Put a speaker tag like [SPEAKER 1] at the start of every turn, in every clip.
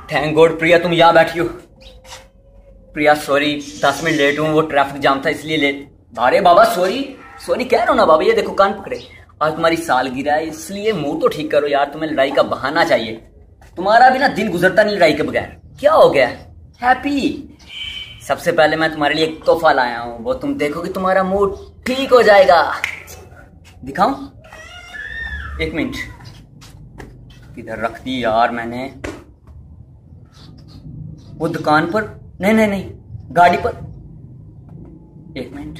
[SPEAKER 1] Thank God प्रिया तुम यहाँ बैठी हो। प्रिया सॉरी 10 मिनट लेट हूँ, वो ट्रैफिक जाम था इसलिए लेट। अरे बाबा सॉरी सॉरी कह रहा हूँ ना बाबा, ये देखो कान पकड़े। आज तुम्हारी सालगिरह है इसलिए मुंह तो ठीक करो यार, तुम्हें लड़ाई का बहाना चाहिए। तुम्हारा भी ना दिन गुजरता नहीं लड़ाई के बगैर। क्या हो गया? हैप्पी। सबसे पहले मैं तुम्हारे लिए एक तोहफा लाया हूँ, वो तुम देखोगे तुम्हारा मूड ठीक हो जाएगा। दिखाऊं? 1 मिनट, किधर रख दी यार मैंने? वो दुकान पर नहीं नहीं नहीं, गाड़ी पर। 1 मिनट।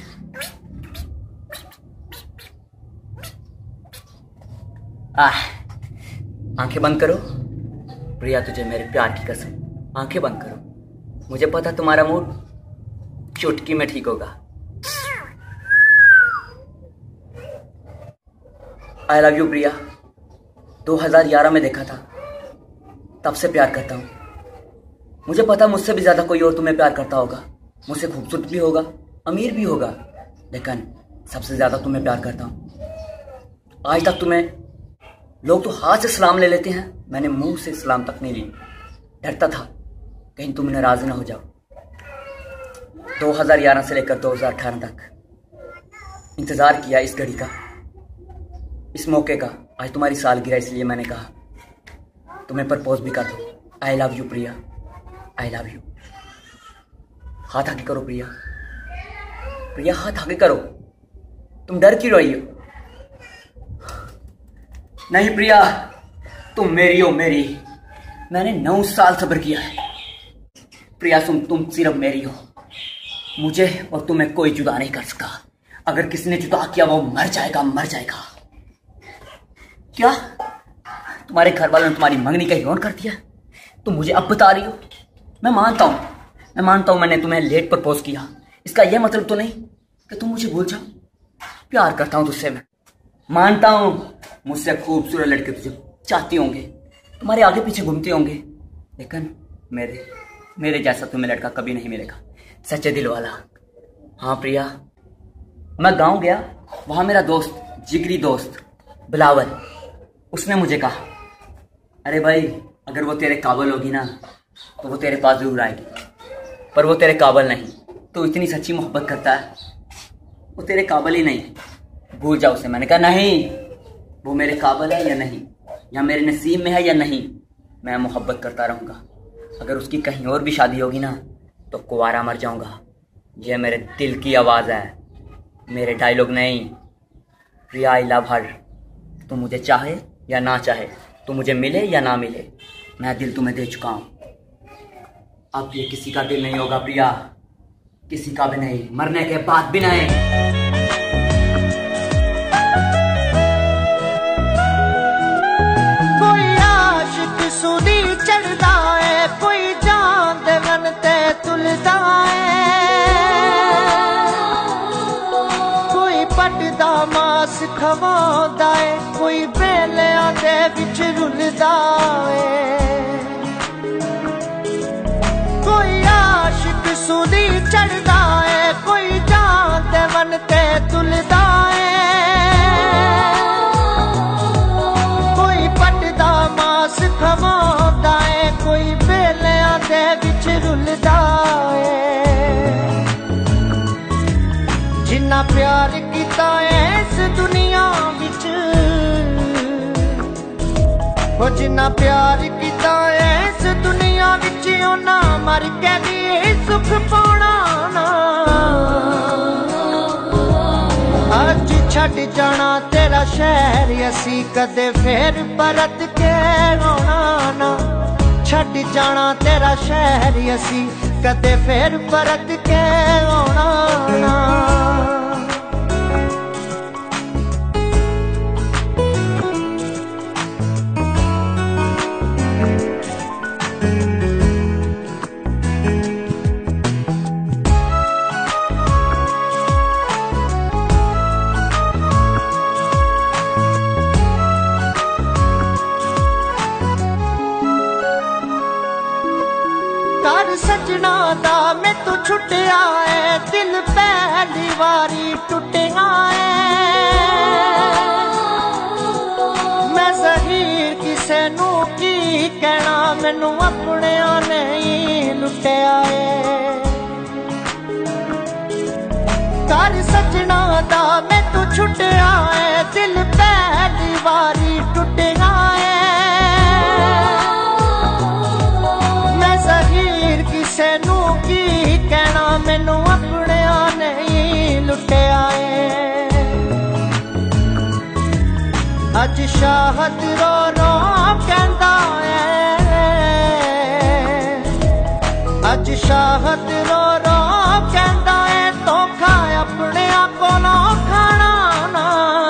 [SPEAKER 1] आंखें बंद करो प्रिया, तुझे मेरे प्यार की कसम, आंखें बंद करो। मुझे पता तुम्हारा मूड चुटकी में ठीक होगा। आई लव यू प्रिया। 2011 में देखा था, तब से प्यार करता हूं। मुझे पता मुझसे भी ज्यादा कोई और तुम्हें प्यार करता होगा, मुझसे खूबसूरत भी होगा, अमीर भी होगा, लेकिन सबसे ज्यादा तुम्हें प्यार करता हूं। आज तक तुम्हें लोग तो हाथ से सलाम ले लेते हैं, मैंने मुंह से सलाम तक नहीं ली। डरता था कहीं तुम नाराज ना हो जाओ। 2011 से लेकर 2018 तक इंतजार किया इस घड़ी का, इस मौके का। आज तुम्हारी सालगिरह, इसलिए मैंने कहा तुम्हें प्रपोज भी कर दो। I love you Priya, I love you. हाथ आगे करो प्रिया, प्रिया हाथ आगे करो। तुम डर क्यों रही हो? नहीं प्रिया, तुम मेरी हो मेरी। मैंने 9 साल सब्र किया है प्रिया, तुम सिर्फ मेरी हो। मुझे और तुम्हें कोई जुदा नहीं कर सकता। अगर किसी ने जुदा किया वो मर जाएगा, मर जाएगा। क्या तुम्हारे घर वालों ने तुम्हारी मंगनी का इग्नोर कर दिया? तुम मुझे अब बता रही हो? मैं मानता हूं मैंने तुम्हें लेट प्रपोज किया। इसका यह मतलब तो नहीं कि तुम मुझे भूल जाओ। प्यार करता हूं तुझसे मैं, मानता हूं मुझसे खूबसूरत लड़के तुझे चाहते होंगे, तुम्हारे आगे पीछे घूमते होंगे, लेकिन मेरे जैसा तुम्हें लड़का कभी नहीं मिलेगा, सच्चे दिल वाला। हाँ प्रिया, मैं गांव गया, वहां मेरा दोस्त, जिगरी दोस्त बिलावल, उसने मुझे कहा अरे भाई अगर वो तेरे काबिल होगी ना तो वो तेरे पास जरूर आएगी, पर वो तेरे काबिल नहीं। तो इतनी सच्ची मोहब्बत करता है, वो तेरे काबिल ही नहीं, भूल जाओ उसे। मैंने कहा नहीं, वो मेरे काबिल है या नहीं, या मेरे नसीब में है या नहीं, मैं मोहब्बत करता रहूँगा। अगर उसकी कहीं और भी शादी होगी ना तो कुंवारा मर जाऊँगा। यह मेरे दिल की आवाज़ है, मेरे डायलॉग नहीं। Priya I love her. तुम मुझे चाहे या ना चाहे, तुम मुझे मिले या ना मिले, मैं दिल तुम्हें दे चुका हूँ। अब ये किसी का दिल नहीं होगा प्रिया, किसी का भी नहीं, मरने के बाद भी नहीं।
[SPEAKER 2] कोई आशिक सूदी चढ़दा है, कोई जान दे मन ते तुलदा है, कोई पटदा मास खवांदा है, कोई बेलियां दे विच रुलदा है। कोई आशिक सूदी चढ़दा है, कोई जान दे मन ते तुलदा है, कोई पटदा मास खवांदा है, कोई बेलियां दे विच रुलदा है। जिन्ना प्यार कीता है इस दुनिया विच, वो जिन्ना प्यार कीता है इस दुनिया विच, ओना मर के भी सुख पाना ना। अज छड़ जाना तेरा शहर, असी कदे फिर परत के आना ना। छड़ जाना तेरा शहर, असी कदे फिर परत के आना ना। कर सजना दा मैं तू छुटिया है, दिल पहली वारी टुटिया है। मैं ज़हीर किसे नू की कहना मैनू अपनियां ने ही लुटिया है। कर सजना दा मैं तू छुटिया है, दिल पहली बारी टुटिया है। मैं ज़हीर किसे नू की कहना मैनू अपनियां ने ही लुटिया है। अज शाहद रो रो कहंदा है, अज शाहद रो रो कहंदा है, धोखा अपने कोलों खाना ना।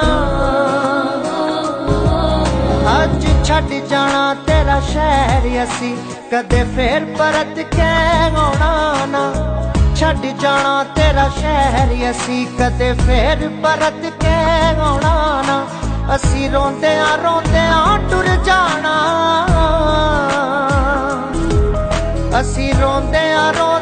[SPEAKER 2] अज छड्ड जाना तेरा शहर असी कदे फिर परत के आउणा ना। छड्ड जाना तेरा शहर असी कदे फिर परत के आउणा ना। असी रोंदियां टुर जाना, असी रोंदियां